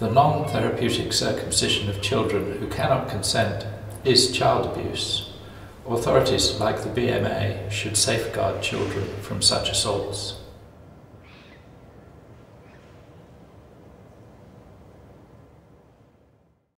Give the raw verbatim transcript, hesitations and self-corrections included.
The non-therapeutic circumcision of children who cannot consent is child abuse. Authorities like the B M A should safeguard children from such assaults.